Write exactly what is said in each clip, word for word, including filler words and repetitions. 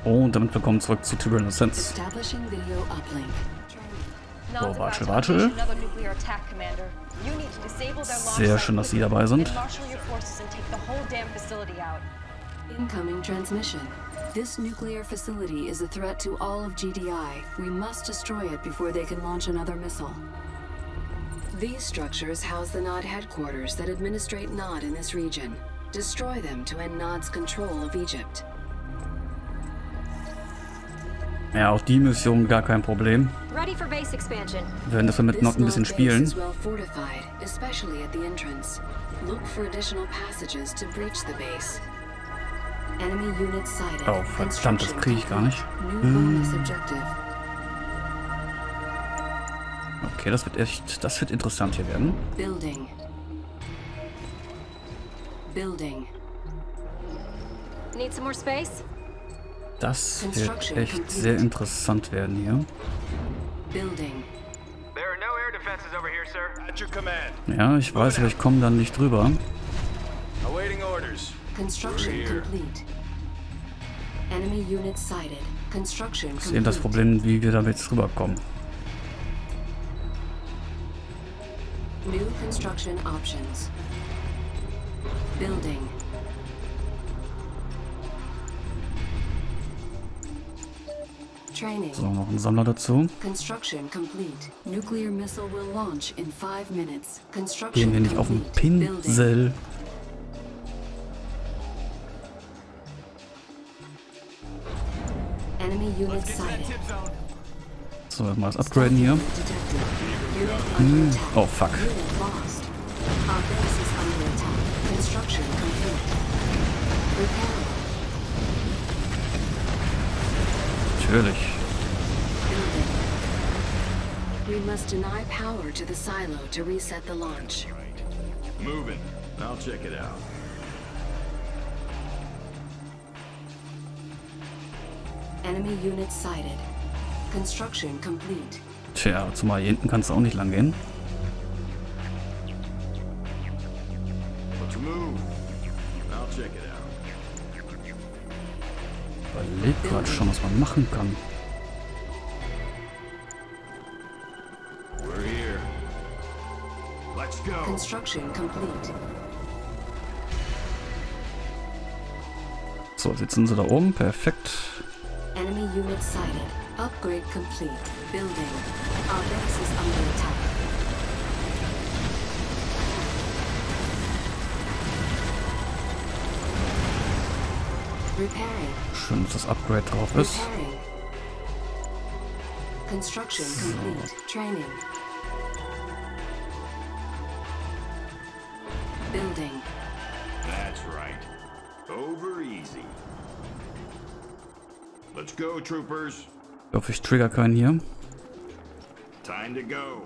Und damit willkommen zurück zu Tiberian Ascent. So, warte, warte. Sehr schön, dass Sie dabei sind. Incoming transmission. This nuclear facility is a threat to all of G D I. We must destroy it before they can launch another missile. These structures house the N O D headquarters that administrate N O D in this region. Destroy them to end N O D's control of Egypt. Ja, auch die Mission gar kein Problem. Wir werden dafür mit noch ein bisschen spielen. Oh, verdammt, das kriege ich gar nicht. Hm. Okay, das wird echt, das wird interessant hier werden. Building. Building. Need some more space? Das wird echt sehr interessant werden hier. Ja, ich weiß, aber ich komme dann nicht drüber. Das ist eben das Problem, wie wir damit jetzt rüberkommen. New construction options. Building. So, noch ein Sammler dazu. Gehen wir nicht auf den Pinsel. So, mal das upgraden hier. Hm. Oh, fuck. Natürlich. We must deny power to the silo to reset the launch. Moving. I'll check it out. Enemy unit sighted. Construction complete. Tja, zumal hier hinten kannst du auch nicht lang gehen. Let's move. I'll check it out. Überleg gerade schon, was man machen kann. We're here. Let's go. Construction complete. So, sitzen sie da oben. Perfekt. Enemy unit sighted. Upgrade complete. Building. Our base is under attack. Repairing. Schön, dass das Upgrade drauf ist. Repairing. Construction complete. Training. Building. That's right. Over easy. Let's go, troopers. Ich hoffe, ich trigger keinen hier. Time to go.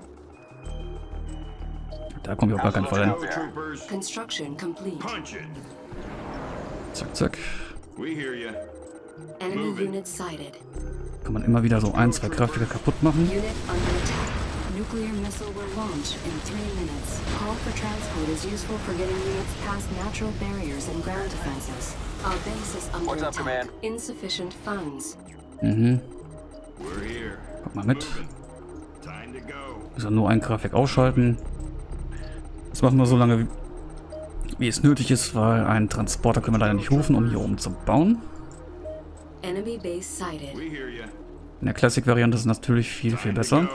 Da kommt ich auf gar keinen Fall hin. Construction complete. Punch it. Zack, zack. We hear you. Enemy unit sighted. Kann man immer wieder so ein, zwei Kraftwerke kaputt machen. Unit under attack. Nuclear missile will launch in three minutes. Call for transport is useful for getting units past natural barriers and ground defenses. Our base is under attack. Command? Insufficient funds. Mhm. We're here. Guck mal mit. Time to go. Also nur ein Kraftwerk ausschalten. Das machen wir so lange, wie, wie es nötig ist, weil einen Transporter können wir leider nicht rufen, um hier oben zu bauen. Enemy base sighted. We hear you. In der Classic-Variante ist es natürlich viel, viel besser.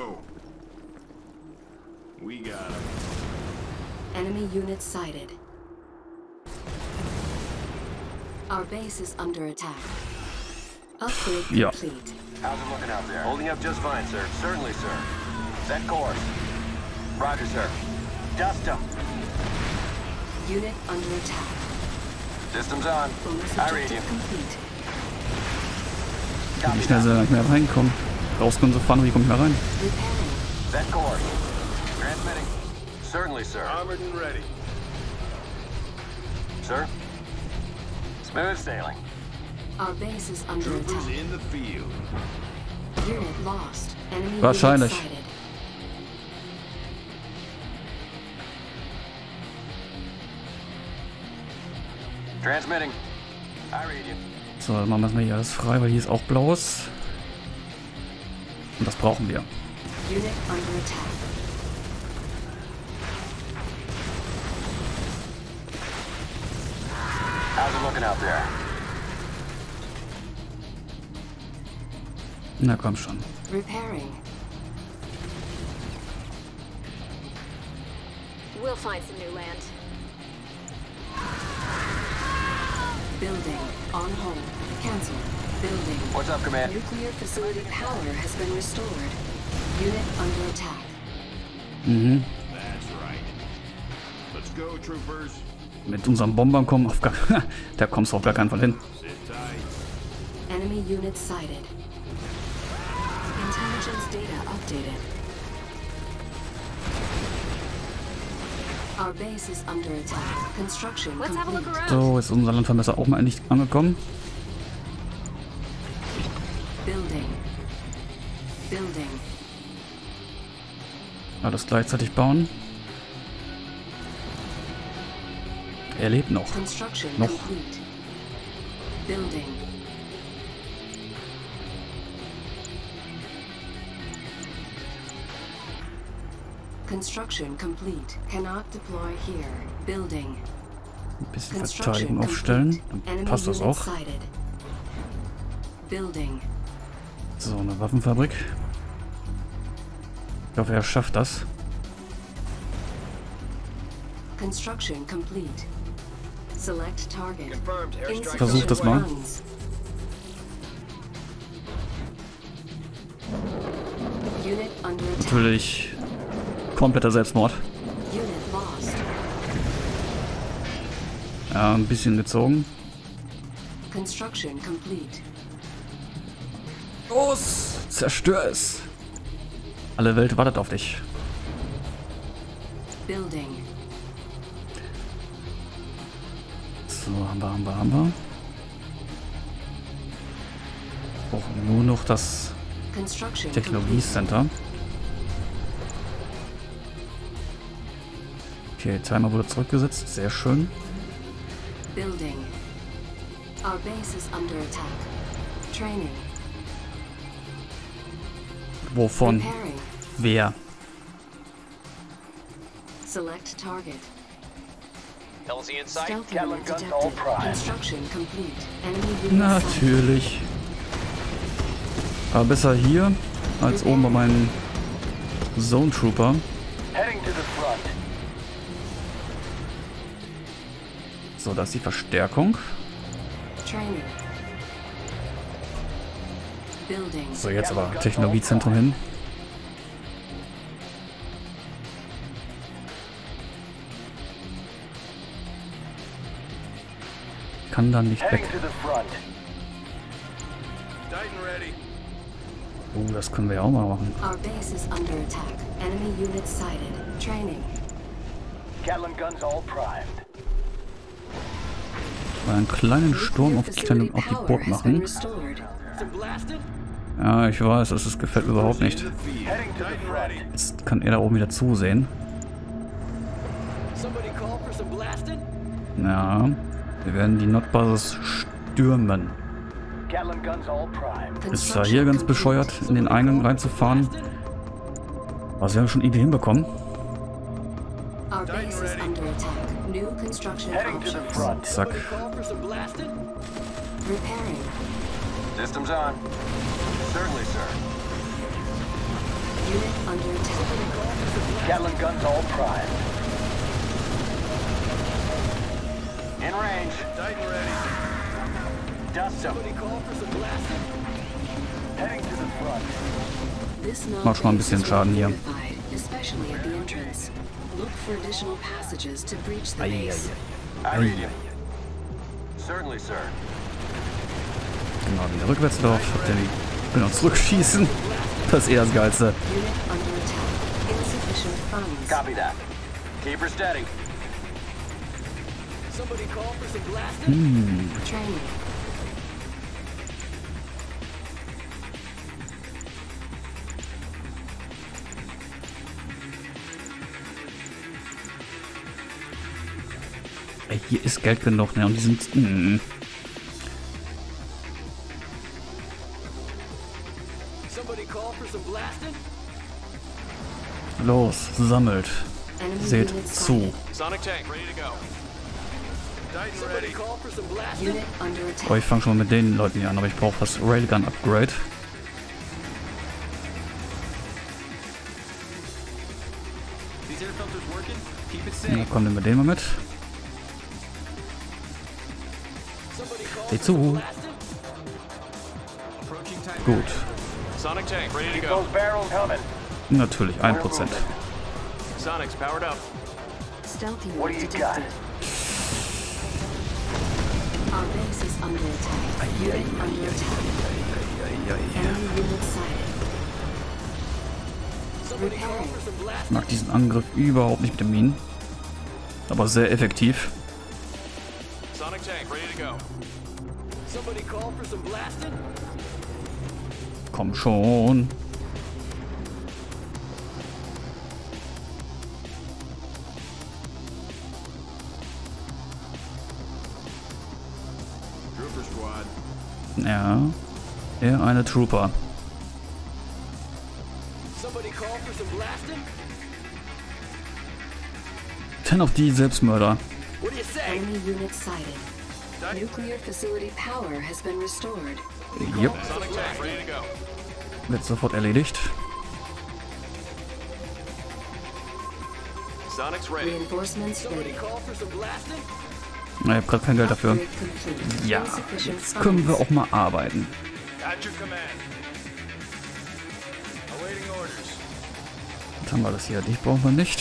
We got him. Enemy unit sighted. Our base is under attack. Upgrade Ja. complete. How's it looking out there? Holding up just fine, sir. Certainly, sir. Set course. Roger, sir. Dust them. Unit under attack. Systems on. Bonus I read you. objective complete. Wie schnell sie da nicht mehr reinkommen. Raus können sie fahren, und hier kommen wir rein. Repairing. Set course. Transmitting. Certainly, sir. Armored and ready. Sir? Smooth sailing. Our base is under Troopers attack. in the field. Unit lost. Enemy Wahrscheinlich. unit sighted. Transmitting. I read you. So, dann machen wir erstmal hier alles frei, weil hier ist auch blaues. Und das brauchen wir. Unit under attack. How's it looking out there? Na komm schon. Repairing. We'll find some new land. Building. On hold. Cancel. Building. What's up, Command? Nuclear facility power has been restored. Unit under attack. Mhm. That's right. Let's go, troopers. Mit unseren Bombern kommen auf gar... da kommst du auf gar keinen Fall hin. Sit tight. Enemy unit sighted. Intelligence data updated. Our base is under attack. Construction Let's have a look complete. around. So, ist unser Landvermesser auch mal endlich angekommen. Building. Building. Alles gleichzeitig bauen. Er lebt noch. Construction Noch. complete. Building. Construction complete. Cannot deploy here. Building. Ein bisschen Construction Verteidigung aufstellen. complete. Dann Enemy passt das unit auch. sighted. Building. So, eine Waffenfabrik. Ich hoffe, er schafft das. Construction complete. Select target. Confirmed. Airstrike. Versuch das mal. Runs. Unit under attack. Natürlich kompletter Selbstmord. Unit lost. Ja, ein bisschen gezogen. Construction complete. Los! Zerstör es! Alle Welt wartet auf dich. Building. So, haben wir, haben wir, haben wir. Brauchen nur noch das Construction Technologie-Center. Okay, Timer wurde zurückgesetzt. Sehr schön. complete. Building. Our base is under attack. Training. Wovon? Repairing. Wer? Select target. L Z in sight. Stealth Gatling unit guns all detected. prime. Construction complete. Enemy unit sighted. Natürlich. Aber besser hier als oben bei meinen Zone Trooper. Heading to the front. So, da ist die Verstärkung. Training. Building. So, jetzt aber Technologiezentrum hin. Kann dann nicht Heading weg. to the front. Tight and ready. Oh, das können wir ja auch mal machen. Our base is under attack. Enemy unit sighted. Training. Gatling guns all primed. Mal einen kleinen Sturm auf die, kleine, auf die Burg machen. Ja, ich weiß, das ist, gefällt mir überhaupt nicht. In the field. Heading to Tight the and front. ready. Jetzt kann er da oben wieder zusehen. Ja, wir werden die Nordbasis stürmen. Gatling guns all primed. Ist da hier ganz bescheuert, in den Eingang reinzufahren. Aber wir haben schon irgendwie hinbekommen. Our base is under attack. New construction Heading to the options. front. Zack. Repairing. Systems on. Certainly, sir. Unit under attack. Gatling guns all primed. In range. Tight and ready. Dust them. Heading to the front. This Mach schon mal ein bisschen node is Schaden hier. fortified, especially at the entrance. Look for additional passages to breach the base. I read you. Certainly, sir. Genau, wieder Rückwärtslauf. Habt ihr die genau zurückschießen. Das ist eh das Geilste. Unit under attack. Insufficient funds. Copy that. Keep her steady. Training. Ey, hier ist Geld genug, ne? Und die sind. Mm. Los, sammelt. Enemy Seht units zu. sighted. Sonic tank, ready to go. Titan ready. Unit under attack. Oh, ich fange schon mit den Leuten hier an, aber ich brauche das Railgun Upgrade. These air filters working? Keep it safe. Na komm, nehmen wir den mal mit. Seht zu. Approaching time. Gut. Sonic tank, ready to Keep go. those barrels coming. Natürlich, ein Prozent. Sonic's powered up. Stealth What unit do you got? detected. Our base is under attack. Unit under attack. Enemy unit sighted. Repairing. Ich mag diesen Angriff überhaupt nicht mit den Minen. Aber sehr effektiv. Sonic tank, ready to go. Komm schon. Trooper squad. Ja. Er eine Trooper. Dann noch die Selbstmörder. Enemy unit sighted. Nuclear facility power has been restored. Jupp. Sonic tank, ready to go. Wird sofort erledigt. Sonic's ready. Reinforcements ready. Na, ich hab gerade kein Geld dafür. Upgrade complete. Ja, Insufficient jetzt können wir funds. auch mal arbeiten. At your command. Awaiting orders. Jetzt haben wir das hier. Dich brauchen wir nicht.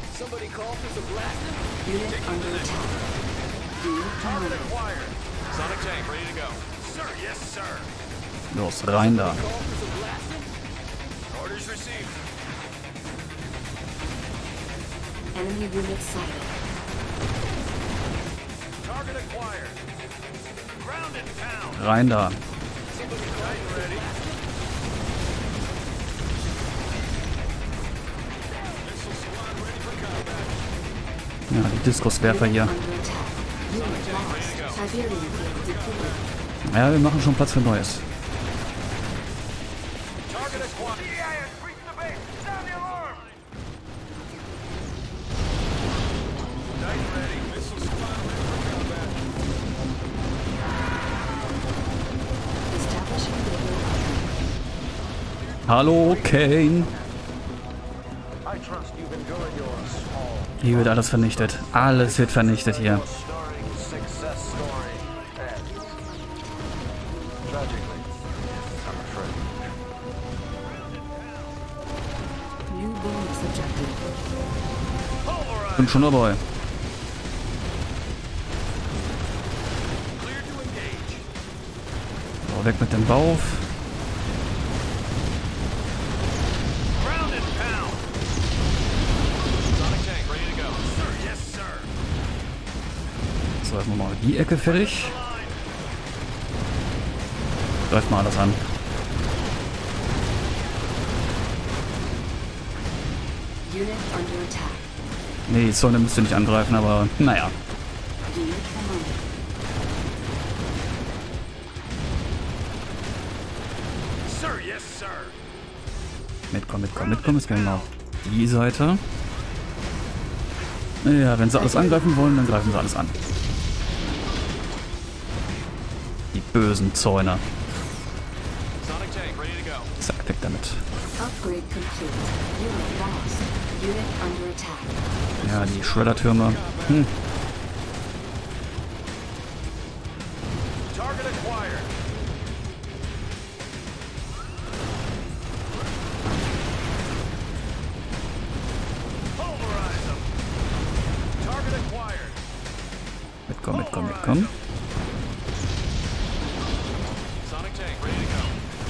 Unit under attack. Unit promoted. Acquired. Sonic tank, ready to go. Sir, yes, sir. Los, rein da. Orders received. Enemy unit sighted. Target acquired. Ground and pound. Rein da. Titan ready. Missile squad ready for combat. Ja, die Diskuswerfer hier. Under attack. Unit lost. Siberian field deployed. Ja, wir machen schon Platz für Neues. Target acquired. D I has reached the base. Sound the alarm. Titan ready. Missile squad ready for combat. Establishing radio. Hallo, Kane. I trust you've enjoyed your small, Hier wird alles vernichtet. Alles wird vernichtet hier. starring success story ends. Tragically, I'm afraid. New bonus objective. Bin schon dabei. Clear to engage. So, weg mit dem Bauch. Ground and pound. Sonic tank, ready to go. Sir, yes, sir. So, erstmal mal die Ecke fertig. Greift mal alles an. Unit under attack. Nee, die Zone müsst ihr nicht angreifen, aber naja. Unit promoted. Sir, yes, sir. Mitkommen, mitkommen, mitkommen. Jetzt gehen wir mal auf die Seite. Ja, wenn sie alles angreifen wollen, dann greifen sie alles an. Die bösen Zäuner. Sonic tank, ready to go. Zack, weg damit. Upgrade complete. Unit lost. Unit under attack. Ja, die Schreddertürme. Hm. Target acquired. Pulverize them. Target acquired. Mitkommen, mitkommen, mitkommen. Sonic tank, ready to go.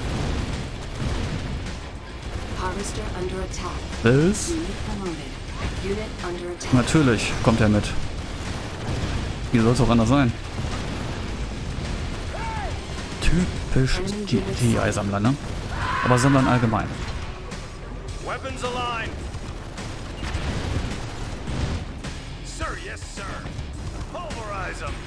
Harvester under attack. Das? Unit promoted. Unit under attack. Natürlich kommt er mit. Wie soll es auch anders sein? Typisch G T I-Sammler, ne? Aber Sammlern allgemein. Weapons aligned. Sir, yes, sir. Pulverize them.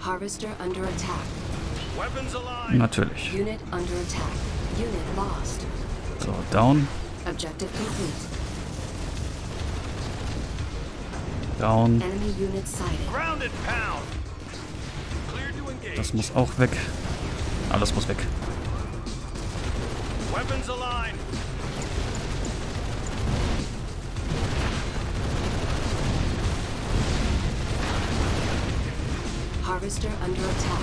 Harvester under attack. Weapons aligned. Natürlich. Unit under attack. Unit lost. So, down. Objective complete. Down. Enemy unit sighted. Ground and pound. Clear to engage. Das muss auch weg. Alles muss weg. Weapons aligned. Harvester under attack.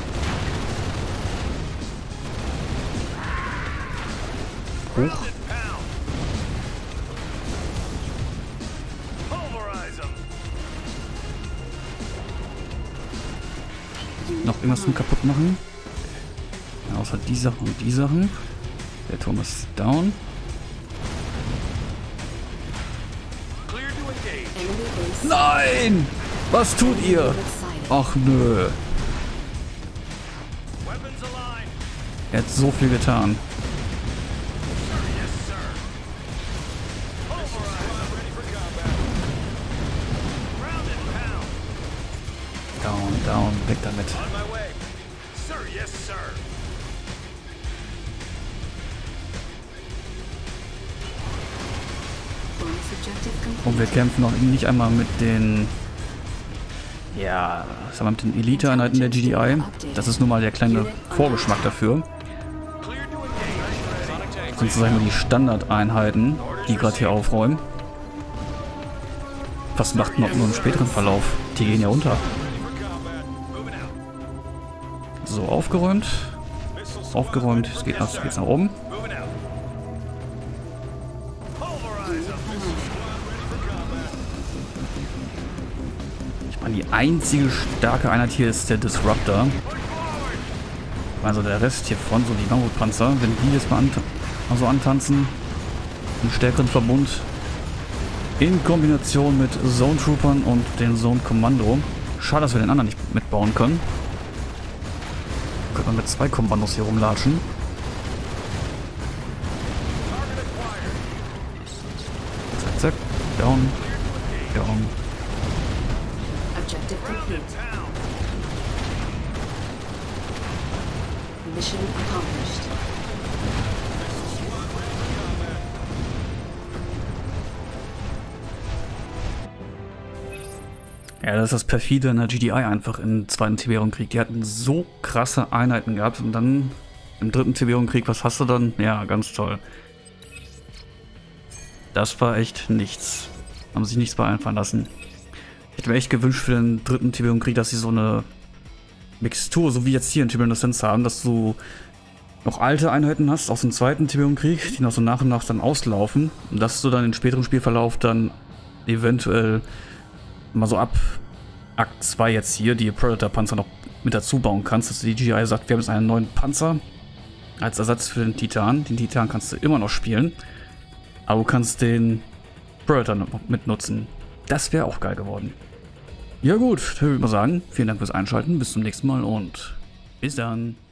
Ground and pound. Pulverize them. Unit Noch irgendwas zum behind. kaputt machen? Ja, außer die Sachen und die Sachen. Der Turm ist down. Clear to engage. Enemy base. Nein! Was tut ihr? Unit sighted. Ach nö. Weapons aligned. Er hat so viel getan. Yes, sir. Pulverize them. Ready for combat. Ground and pound. Down, down, weg damit. On my way. Sir, yes, sir. Bonus objective complete. Und wir kämpfen noch nicht einmal mit den... Ja, sagen wir mit den Elite-Einheiten der G D I. Das ist nun mal der kleine Vorgeschmack dafür. Clear to engage. Das sind sozusagen nur die Standardeinheiten, die gerade hier aufräumen. Was macht noch nur im späteren Verlauf? Die gehen ja unter. So, aufgeräumt. Aufgeräumt. Es geht nach, es geht nach oben. Moving out. Pulverize them. Ich meine, die einzige starke Einheit hier ist der Disruptor. Also der Rest hiervon, so die Mammutpanzer, wenn die jetzt mal, ant mal so antanzen, einen stärkeren Verbund in Kombination mit Zone Troopern und den Zone Kommando. Schade, dass wir den anderen nicht mitbauen können. Könnte man mit zwei Kommandos hier rumlatschen. Zack, zack. Down. Down. Objective complete. Mission accomplished. Ja, das ist das perfide in der G D I einfach im zweiten Tiberium-Krieg. Die hatten so krasse Einheiten gehabt und dann im dritten Tiberium-Krieg, was hast du dann? Ja, ganz toll. Das war echt nichts. Haben sich nichts bei einfallen lassen. Ich hätte mir echt gewünscht für den dritten Tiberium-Krieg, dass sie so eine Mixtur, so wie jetzt hier in Tiberium Ascent haben, dass du noch alte Einheiten hast aus dem zweiten Tiberium-Krieg, die noch so nach und nach dann auslaufen und dass du dann im späteren Spielverlauf dann eventuell mal so ab Akt zwei jetzt hier die Predator-Panzer noch mit dazu bauen kannst, dass die G I sagt, wir haben jetzt einen neuen Panzer als Ersatz für den Titan. Den Titan kannst du immer noch spielen, aber du kannst den Predator noch mitnutzen. Das wäre auch geil geworden. Ja gut, dann würde ich mal sagen, vielen Dank fürs Einschalten, bis zum nächsten Mal und bis dann.